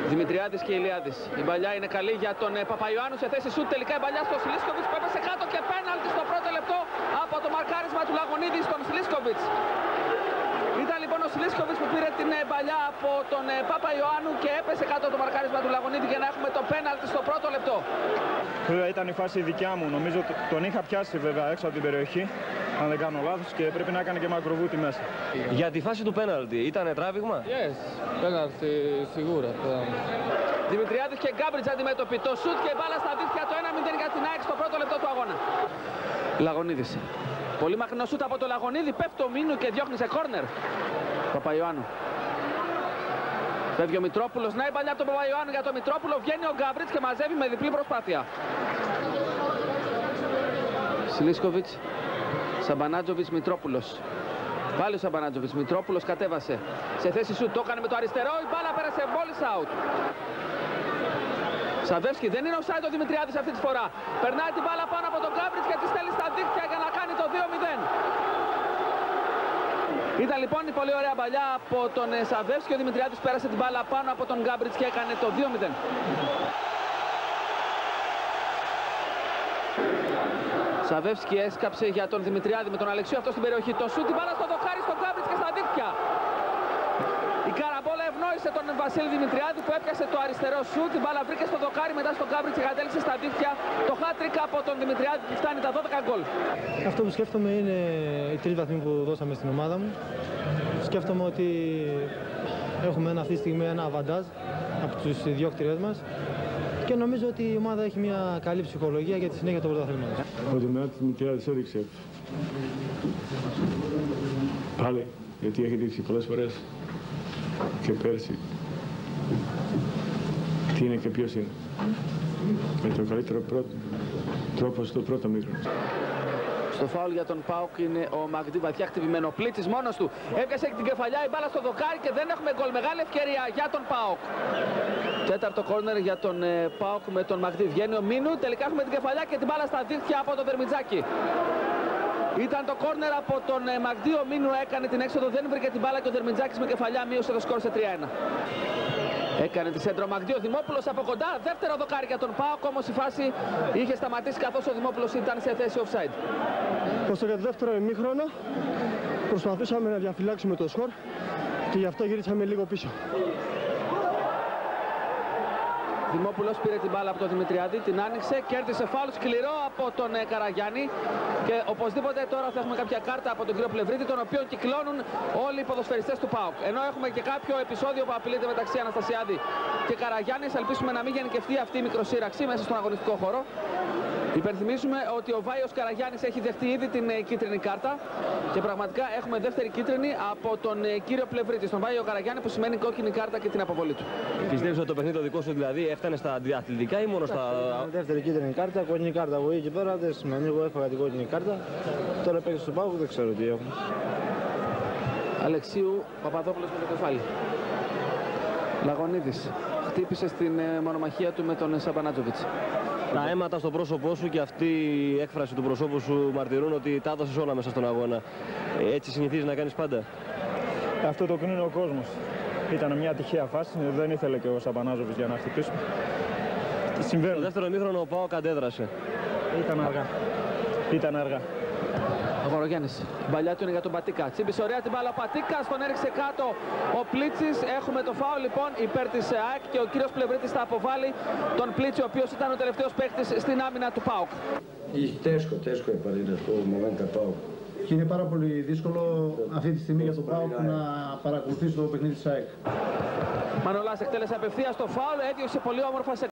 Δημητριάδης και Ηλιάδης. Η μπαλιά είναι καλή για τον Παπαϊωάννου σε θέση σουτ. Τελικά η μπαλιά στο Σιλίσκοβιτς που έπεσε κάτω και πέναλτι στο πρώτο λεπτό από το μαρκάρισμα του Λαγωνίδη στον Σιλίσκοβιτς. Ήταν λοιπόν ο Σιλίσκοβιτς που πήρε την μπαλιά από τον Παπαϊωάννου και έπεσε κάτω το μαρκάρισμα του Λαγωνίδη για να έχουμε το πέναλτι στο πρώτο λεπτό. Βέβαια ήταν η φάση δικιά μου. Νομίζω τον είχα πιάσει βέβαια έξω από την περιοχή, αν δεν κάνω λάθος, και πρέπει να έκανε και μακροβούτη μέσα. Για τη φάση του πέναλτι, ήταν τράβηγμα? Yes, πέναλτι σίγουρα. Δημητριάδης και Γκάμπριτς αντιμέτωποι. Το σουτ και η μπάλα στα δίχτυα, το 1-0 για την ΑΕΚ στο πρώτο λεπτό του αγώνα. Λαγωνίδης. Πολύ μακρινό σουτ από το Λαγωνίδη, πέφτει ο Μίνου και διώχνει σε κόρνερ. Παπαϊωάννου. Φεύγει ο Μητρόπουλος, να η παλιά από τον Παπαϊωάννου για τον Μητρόπουλο, βγαίνει ο Γκάμπριτς και μαζεύει με διπλή προσπάθεια. Σιλίσκοβιτς, Σαμπανάτζοβιτς, Μητρόπουλος. Πάλι ο Σαμπανάτζοβιτς, Μητρόπουλος κατέβασε. Σε θέση σου το έκανε με το αριστερό, η μπάλα πέρασε μόλις out. Σαβεύσκι, δεν είναι offside ο Δημητριάδης αυτή τη φορά. Περνάει την μπάλα πάνω από τον Γκάμπριτς και τη στέλνει στα δίχτυα για να κάνει το 2-0. Ήταν λοιπόν η πολύ ωραία μπαλιά από τον Σαβεύσκι. Ο Δημητριάδης πέρασε την μπάλα πάνω από τον Γκάμπριτς και έκανε το 2-0. Σαβεύσκι έσκαψε για τον Δημητριάδη με τον Αλεξίου αυτό στην περιοχή. Το σούτ, την μπάλα στο δοκάρι στον Γκάμπριτς και στα δίχτυα. Η καραμπόλα ευνόησε τον Βασίλη Δημητριάδη που έπιασε το αριστερό σούτ. Την μπάλα βρήκε στο δοκάρι μετά στον Γκάμπριτς και κατέληξε στα δίχτυα. Το hat-trick από τον Δημητριάδη που φτάνει τα 12 γκολ. Αυτό που σκέφτομαι είναι οι 3 βαθμοί που δώσαμε στην ομάδα μου. Σκέφτομαι ότι έχουμε αυτή τη στιγμή ένα αβαντάζ από τους διώκτηρές μας. Και νομίζω ότι η ομάδα έχει μια καλή ψυχολογία για τη συνέχεια του πρωταθλήματος. Ο Δημητριάδης έδειξε πάλι, γιατί έχει δείξει πολλές φορές και πέρσι τι είναι και ποιος είναι. Με το καλύτερο τρόπο στο πρώτο μήχρονο. Στο φάουλ για τον ΠΑΟΚ είναι ο Μαγδί βαθιά χτυπημένο. Πλίτσης μόνος του. Έπιασε την κεφαλιά, η μπάλα στο δοκάρι και δεν έχουμε γκολ. Μεγάλη ευκαιρία για τον ΠΑΟΚ. Τέταρτο κόρνερ για τον ΠΑΟΚ με τον Μαγδί. Βγαίνει ο Μίνου. Τελικά έχουμε την κεφαλιά και την μπάλα στα δίχτυα από τον Δερμιτζάκη. Ήταν το κόρνερ από τον Μαγδί. Ο Μίνου έκανε την έξοδο, δεν βρήκε την μπάλα και ο Δερμιτζάκης με κεφαλιά μείωσε το σκορ σε 3-1. Έκανε τη σέντρο Μαγδί, ο Δημόπουλος από κοντά, δεύτερο δοκάρι για τον ΠΑΟΚ, όμως η φάση είχε σταματήσει καθώς ο Δημόπουλος ήταν σε θέση offside. Όσο για το δεύτερο ημίχρονο προσπαθήσαμε να διαφυλάξουμε το σκορ και γι' αυτό γυρίσαμε λίγο πίσω. Δημόπουλος πήρε την μπάλα από τον Δημητριάδη, την άνοιξε, κέρδισε φάουλ σκληρό από τον Καραγιάννη και οπωσδήποτε τώρα θα έχουμε κάποια κάρτα από τον κύριο Πλευρίδη, τον οποίο κυκλώνουν όλοι οι ποδοσφαιριστές του ΠΑΟΚ. Ενώ έχουμε και κάποιο επεισόδιο που απειλείται μεταξύ Αναστασιάδη και Καραγιάννη, ελπίσουμε να μην γενικευτεί αυτή η μικροσύραξη μέσα στον αγωνιστικό χώρο. Υπενθυμίζουμε ότι ο Βάιος Καραγιάννης έχει δεχτεί ήδη την κίτρινη κάρτα και πραγματικά έχουμε δεύτερη κίτρινη από τον κύριο Πλευρίδη, στον Βάιο Καραγιάννη, που σημαίνει κόκκινη κάρτα και την αποβολή του. Πιστεύεις ότι το παιχνίδι το δικό σου δηλαδή έφτανε στα αντιαθλητικά ή μόνο στα... Δεύτερη κίτρινη κάρτα, κόκκινη κάρτα. Εγώ εκεί πέρα δεν σημαίνει, εγώ έφαγα την κόκκινη κάρτα. Τώρα παίξει στο ΠΑΟΚ, δεν ξέρω τι έχουν. Αλεξίου Παπαδόπουλος με το κεφάλι. Λαγωνίδης χτύπησε στην μονομαχία του με τον Σαμπανάτζοβιτς. Τα αίματα στο πρόσωπό σου και αυτή η έκφραση του προσώπου σου μαρτυρούν ότι τα έδωσες όλα μέσα στον αγώνα. Έτσι συνηθίζεις να κάνεις πάντα? Αυτό το κρίνει ο κόσμος. Ήταν μια τυχαία φάση, δεν ήθελε και ο Σαμπανάτζοβιτς για να χτυπήσουμε. Συμβαίνει. Το δεύτερο ημίχρονο ο ΠΑΟΚ αντέδρασε. Ήταν αργά. Ο Γορογιάννης, η μπαλιά του είναι για τον Πατίκα. Τσίμπησε ωραία την μπάλα ο Πατίκας, τον έριξε κάτω ο Πλίτσης. Έχουμε το φάουλ λοιπόν υπέρ της ΑΕΚ και ο κύριος Πλευρίτης θα αποβάλει τον Πλίτσι, ο οποίος ήταν ο τελευταίος παίκτης στην άμυνα του ΠΑΟΚ. Τέσκο επαρίνε στο momento ΠΑΟΚ. Και είναι πάρα πολύ δύσκολο αυτή τη στιγμή για τον ΠΑΟΚ να παρακολουθήσει το παιχνίδι της ΑΕΚ. Μανολάς εκτέλεσε απευθείας το φάουλ, έδιωξε πολύ όμορφα σε